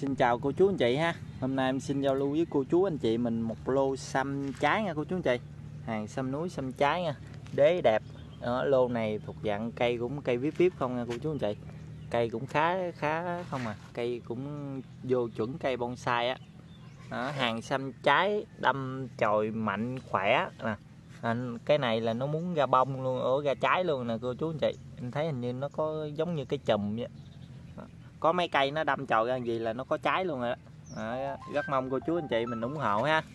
Xin chào cô chú anh chị ha. Hôm nay em xin giao lưu với cô chú anh chị mình một lô sâm trái nha cô chú anh chị. Hàng sâm núi sâm trái nha. Đế đẹp. Lô này thuộc dạng cây cũng cây vip vip không nha cô chú anh chị. Cây cũng khá không à. Cây cũng vô chuẩn cây bonsai á. Hàng sâm trái đâm chồi mạnh khỏe nè. Cái này là nó muốn ra bông luôn, ra trái luôn nè cô chú anh chị. Em thấy hình như nó có giống như cái chùm vậy. Có mấy cây nó đâm chồi ra gì là nó có trái luôn rồi đó. Rất mong cô chú anh chị mình ủng hộ ha.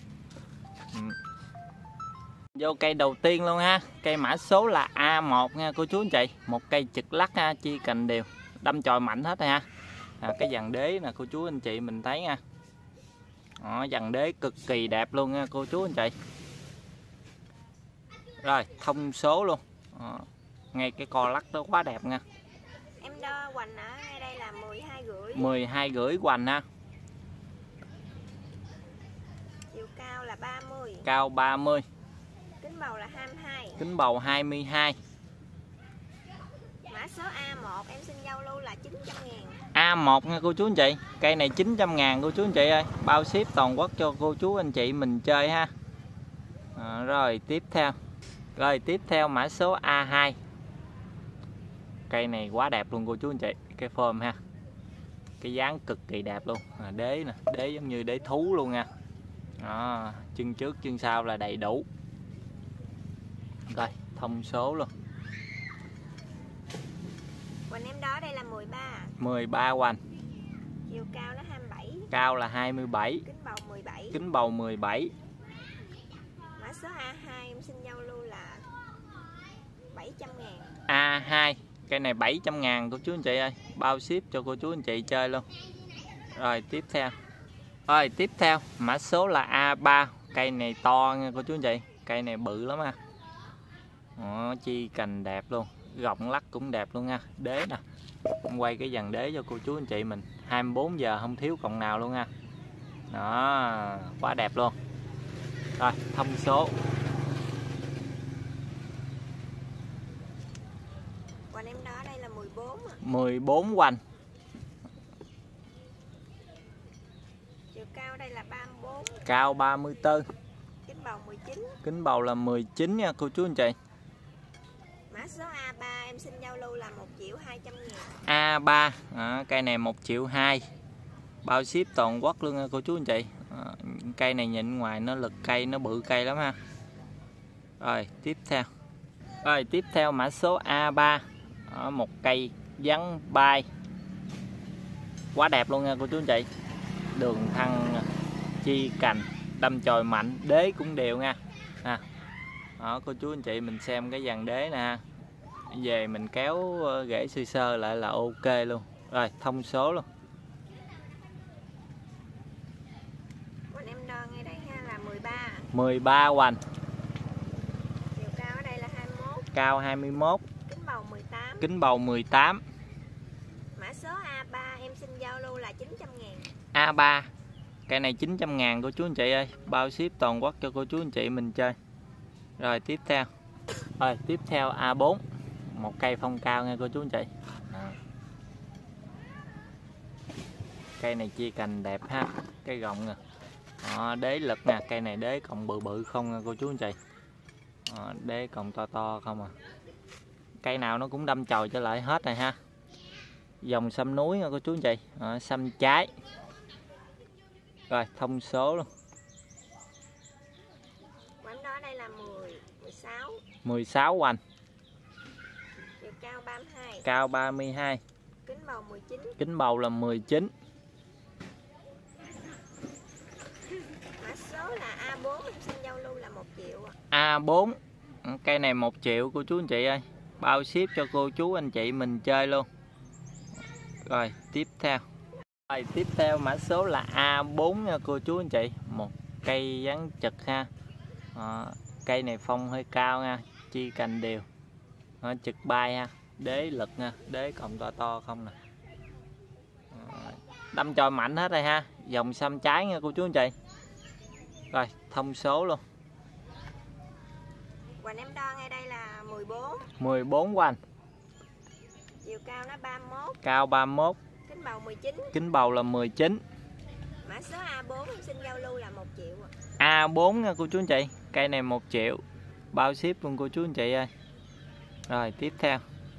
Vô cây đầu tiên luôn ha. Cây mã số là A1 nha cô chú anh chị. Một cây trực lắc ha, chi cành đều, đâm chồi mạnh hết ha. Cái dàn đế nè cô chú anh chị mình thấy nha. Dàn đế cực kỳ đẹp luôn nha cô chú anh chị. Rồi thông số luôn. Ngay cái co lắc đó quá đẹp nha. Em đo hoành ở đây là 12,5. 12,5 hoành ha. Chiều cao là 30. Cao 30. Kính bầu là 22. Kính bầu 22. Mã số A1 em xin giao lưu là 900.000. A1 nha cô chú anh chị. Cây này 900.000 cô chú anh chị ơi. Bao ship toàn quốc cho cô chú anh chị mình chơi ha. Rồi tiếp theo mã số A2. Cây này quá đẹp luôn cô chú anh chị. Cái form ha. Cái dáng cực kỳ đẹp luôn. Đế nè, đế giống như đế thú luôn nha. Chân trước chân sau là đầy đủ. Rồi thông số luôn. Hoành em đó đây là 13. 13 hoành. Chiều cao nó 27. Cao là 27. Kính bầu 17. Kính bầu 17. Mã số A2 em xin giao lưu là 700.000. A2 cây này 700.000 cô chú anh chị ơi. Bao ship cho cô chú anh chị chơi luôn. Rồi tiếp theo mã số là A3. Cây này to nha cô chú anh chị. Cây này bự lắm ha. Chi cành đẹp luôn, gọng lắc cũng đẹp luôn nha. Đế nè, em quay cái dàn đế cho cô chú anh chị mình 24 giờ không thiếu cọng nào luôn nha. Đó, quá đẹp luôn. Rồi thông số. Hoành em đó đây là 14. 14 hoành. Chiều cao đây là 34. Cao 34. Kính bầu 19. Kính bầu là 19 nha cô chú anh chị. Mã số A3 em xin giao lưu là 1.200.000. A3 cây này 1.200.000. Bao ship toàn quốc luôn nha cô chú anh chị. Cây này nhìn ngoài nó lực cây, nó bự cây lắm ha. Rồi tiếp theo mã số A3. Một cây vắn bay quá đẹp luôn nha cô chú anh chị. Đường thân chi cành đâm chồi mạnh, đế cũng đều nha. Cô chú anh chị mình xem cái dàn đế nè. Về mình kéo rễ sơ lại là ok luôn. Rồi thông số luôn. Hoành em đo ngay đây ha là 13. 13 hoành. Chiều cao ở đây là 21. Cao 21. Kính bầu 18. Kính bầu 18. Mã số A3 em xin giao lưu là 900.000. A3 cây này 900.000 cô chú anh chị ơi. Bao ship toàn quốc cho cô chú anh chị mình chơi. Rồi tiếp theo A4. Một cây phong cao nha cô chú anh chị. Cây này chia cành đẹp ha. Cây gọng nè. Đế lực nè. Cây này đế cọng bự bự không nha cô chú anh chị. Đế cọng to không à. Cây nào nó cũng đâm chồi trở lại hết rồi ha. Dòng sâm núi nha cô chú anh chị. Sâm trái. Rồi thông số luôn. Hoành đó đây là 16. 16 hoành. Chiều cao 32. Cao 32. Kính bầu 19. Kính bầu là 19. Mã số là A4 em xin giao lưu là 1 triệu. A4 cây này 1 triệu cô chú anh chị ơi. Bao ship cho cô chú anh chị mình chơi luôn. Rồi tiếp theo mã số là A4 nha cô chú anh chị. Một cây dáng trực ha. Cây này phong hơi cao nha, chi cành đều, trực bay ha, đế lực nha, đế cọng to không nè. Đâm chồi mạnh hết rồi ha. Dòng sâm trái nha cô chú anh chị. Rồi thông số luôn. Hoành em đo ngay đây là 14. 14 hoành. Chiều cao nó 31. Cao 31. Kính bầu 19. Kính bầu là 19. Mã số A4 em xin giao lưu là 1 triệu ạ. A4 nha cô chú anh chị. Cây này 1 triệu. Bao ship luôn cô chú anh chị ơi. Rồi tiếp theo.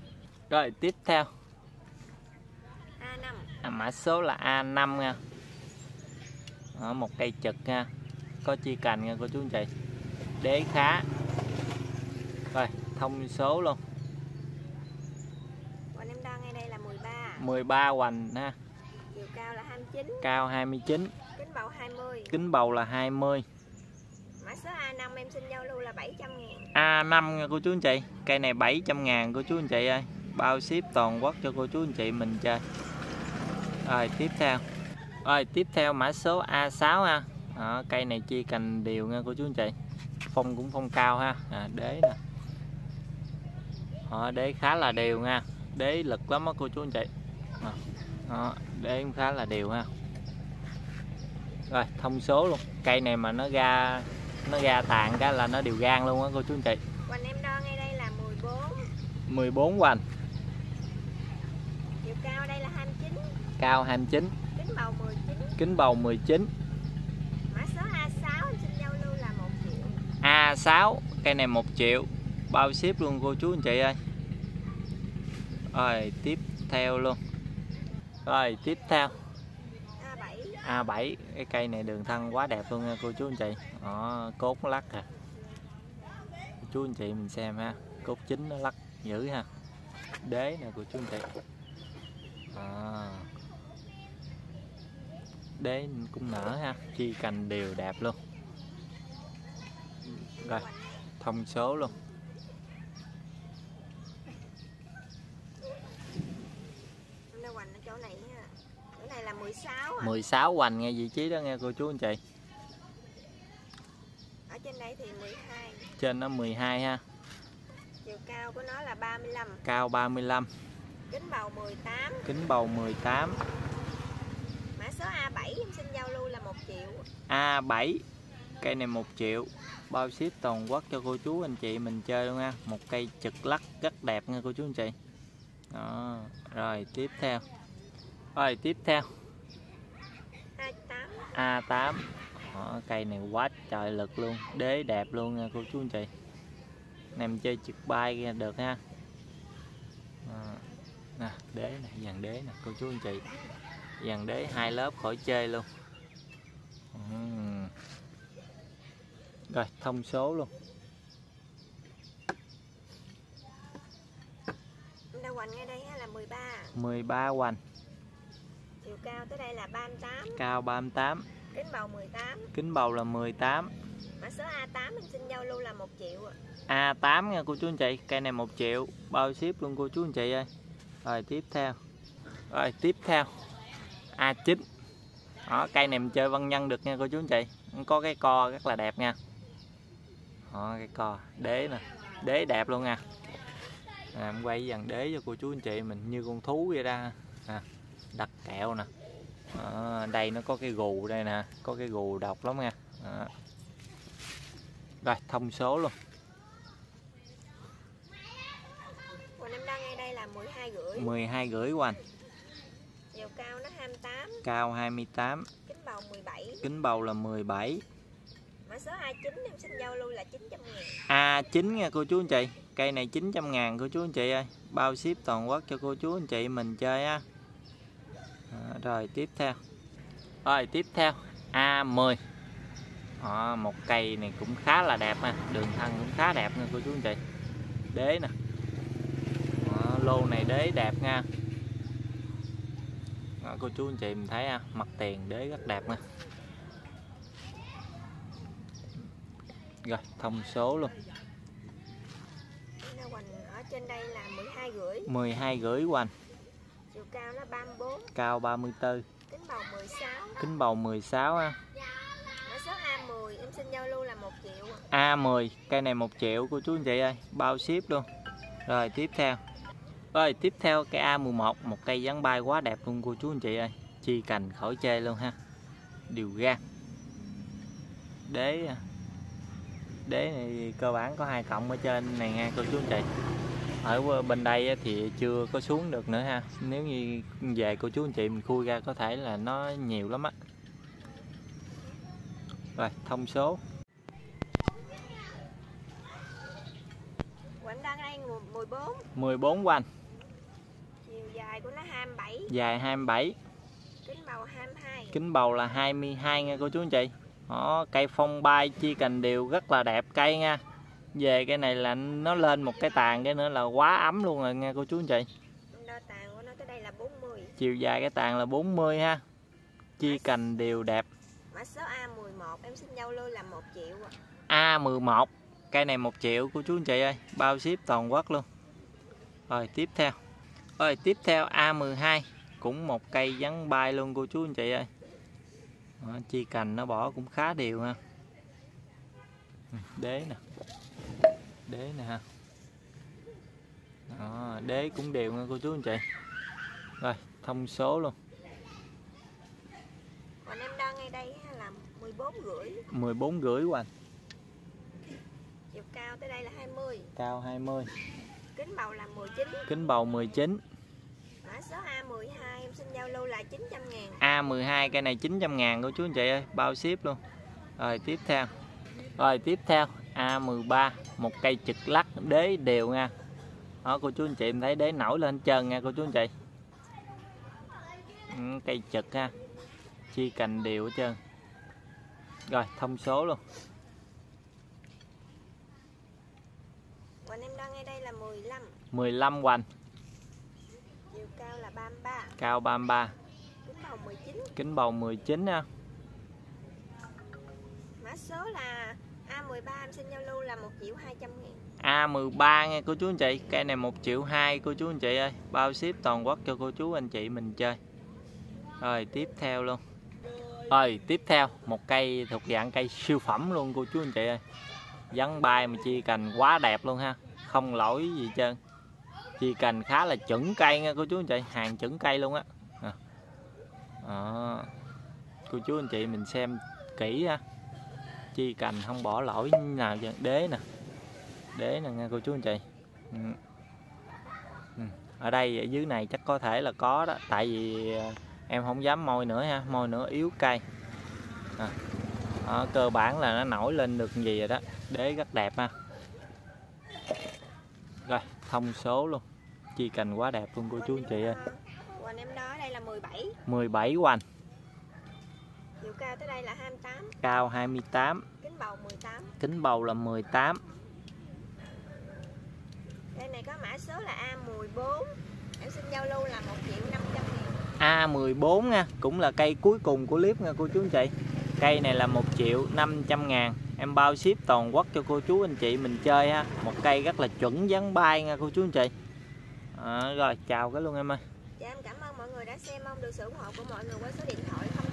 A5. Mã số là A5 nha. Đó, một cây trực nha. Có chi cành nha cô chú anh chị. Đế khá. Rồi thông số luôn. Hoành em đo ngay đây là 13. 13 hoành ha. Chiều cao là 29. Cao 29. Kính bầu 20. Kính bầu là 20. Mã số A5 em xin giao lưu là 700.000. A5 nha cô chú anh chị. Cây này 700.000 cô chú anh chị ơi. Bao ship toàn quốc cho cô chú anh chị mình chơi. Rồi tiếp theo mã số A6 ha. Đó, cây này chia cành đều nha cô chú anh chị. Phong cũng phong cao ha. Đế nè. Đế khá là đều nha. Đế lực lắm á cô chú anh chị. Đó, đế cũng khá là đều ha. Rồi thông số luôn. Cây này mà nó ra tàn cái là nó đều gan luôn á cô chú anh chị. Hoành em đo ngay đây là 14. 14 hoành. Chiều cao đây là 29. Cao 29. Kính bầu 19. Kính bầu 19. Mã số A6 em xin giao lưu là 1 triệu. A6 cây này 1 triệu. Bao ship luôn cô chú anh chị ơi. Rồi tiếp theo luôn. Rồi tiếp theo A7. Cái cây này đường thân quá đẹp luôn nha cô chú anh chị. Đó, cốt nó lắc à. Cô chú anh chị mình xem ha. Cốt chính nó lắc dữ ha. Đế nè cô chú anh chị. Đế cũng nở ha. Chi cành đều đẹp luôn. Rồi thông số luôn. Hoành ở chỗ này nha. Chỗ này là 16 à. 16 hoành nghe vị trí đó nghe cô chú anh chị. Ở trên đây thì 12. Trên nó 12 ha. Chiều cao của nó là 35. Cao 35. Kính bầu 18. Kính bầu 18. Mã số A7 em xin giao lưu là 1 triệu. A7 cây này 1 triệu. Bao ship toàn quốc cho cô chú anh chị mình chơi luôn ha. Một cây trực lắc rất đẹp nha cô chú anh chị. Đó. Rồi tiếp theo. A8. A8. Đó, cây này quá trời lực luôn. Đế đẹp luôn nha cô chú anh chị. Nằm chơi trực bay ra được ha. Nè, đế này, dàn đế nè cô chú anh chị. Dàn đế 2 lớp khỏi chơi luôn. Rồi thông số luôn. Hoành ngay đây là 13. 13 hoành. Chiều cao tới đây là 38. Cao 38. Kính bầu 18. Kính bầu là 18. Mã số A8 em xin giao lưu là 1 triệu. A8 nha cô chú anh chị. Cây này 1 triệu. Bao ship luôn cô chú anh chị ơi. Rồi tiếp theo. A9. Đó, cây này mình chơi văn nhân được nha cô chú anh chị. Có cái co rất là đẹp nha. Đó, cái co đế nè. Đế đẹp luôn nha. Em quay dàn đế cho cô chú anh chị mình như con thú vậy ra. Đặt kẹo nè. Đây nó có cái gù đây nè. Có cái gù độc lắm nha. Rồi thông số luôn. Hoành em đang ngay đây là 12,5. 12,5 hoành. Chiều cao nó 28. Cao 28. Kính bầu 17. Kính bầu là 17. Mã số A9 em xin giao lưu là 900.000. A9 nha cô chú anh chị. Cây này 900.000 cô chú anh chị ơi. Bao ship toàn quốc cho cô chú anh chị mình chơi á. Rồi tiếp theo. A10. Một cây này cũng khá là đẹp ha. Đường thân cũng khá đẹp nha cô chú anh chị. Đế nè. Lô này đế đẹp nha. Cô chú anh chị mình thấy ha. Mặt tiền đế rất đẹp nha. Rồi thông số luôn. Hoành ở trên đây là 12,5. 12,5 hoành. Chiều cao nó 34. Cao 34. Kính bầu 16. Kính bầu 16 ha. Mã số A10 em xin giao lưu là 1 triệu. A10 cây này 1 triệu cô chú anh chị ơi. Bao ship luôn. Rồi tiếp theo cây A11. Một cây dáng bay quá đẹp luôn cô chú anh chị ơi. Chi cành khỏi chơi luôn ha. Đều gan. Đế này cơ bản có 2 cộng ở trên này nha cô chú anh chị. Ở bên đây thì chưa có xuống được nữa ha. Nếu như về cô chú anh chị mình khui ra có thể là nó nhiều lắm á. Rồi thông số. Của em đang ở đây 14. 14 của anh. Chiều dài của nó 27. Dài 27. Kính bầu 22. Kính bầu là 22 nha cô chú anh chị. Đó, cây phong bay chia cành đều rất là đẹp cây nha. Về cái này là nó lên một cái tàn cái nữa là quá ấm luôn rồi nha cô chú anh chị. Đo tàn của nó tới đây là 40. Chiều dài cái tàn là 40 ha. Chia cành đều đẹp. Mã số A11 em xin giao lưu là 1 triệu. A11. Cây này 1 triệu cô chú anh chị ơi, bao ship toàn quốc luôn. Rồi tiếp theo. Rồi tiếp theo A12 cũng một cây vắn bay luôn cô chú anh chị ơi. Đó, chi cành nó bỏ cũng khá đều ha. Đế nè. Đế nè ha. Đó, đế cũng đều nha cô chú anh chị. Rồi thông số luôn. Còn em đang ngay đây là 14,5. 14,5 của anh. Chiều cao tới đây là 20. Cao 20. Kính bầu là 19. Kính bầu 19. Mã số A12 em xin giao lưu là 900.000. A12 cây này 900.000 cô chú anh chị ơi, bao ship luôn. Rồi tiếp theo. Rồi tiếp theo A13, một cây trực lắc đế đều nha. Đó cô chú anh chị em thấy đế nổi lên hết trơn nha cô chú anh chị. Cây trực ha. Chi cành đều hết trơn. Rồi thông số luôn. Còn em đang ngay đây là 15. 15 hoành. Chiều cao là 33. Cao 33. Kính bầu 19. Kính bầu 19 nha. Mã số là A13 em xin giao lưu là 1.200.000. A13 nha cô chú anh chị. Cây này 1,2 triệu cô chú anh chị ơi, bao ship toàn quốc cho cô chú anh chị mình chơi. Rồi tiếp theo luôn. Rồi tiếp theo một cây thuộc dạng cây siêu phẩm luôn cô chú anh chị ơi. Vắn bay mà chia cành quá đẹp luôn ha. Không lỗi gì hết trơn. Chia cành khá là chuẩn cây nha cô chú anh chị, hàng chuẩn cây luôn á. Đó. Cô chú anh chị mình xem kỹ ha. Chi cành không bỏ lỗi nào. Đế nè. Đế nè nha cô chú anh chị. Ở đây ở dưới này chắc có thể là có đó, tại vì em không dám môi nữa ha, môi nữa yếu cây. Đó, cơ bản là nó nổi lên được gì rồi đó. Đế rất đẹp ha. Rồi thông số luôn. Chi cành quá đẹp luôn cô chú anh chị ơi. Còn em đó đây là 17. 17 hoành. Chiều cao tới đây là 28. Cao 28. Kính bầu 18. Kính bầu là 18. Đây này có mã số là A14. Em xin giao lưu là 1.500.000. A14 nha, cũng là cây cuối cùng của clip nha cô chú anh chị. Cây này là 1.500.000. Em bao ship toàn quốc cho cô chú anh chị mình chơi ha. Một cây rất là chuẩn vắn bay nha cô chú anh chị. Rồi chào cái luôn em ơi. Dạ em cảm ơn mọi người đã xem, mong được sự ủng hộ của mọi người qua số điện thoại 09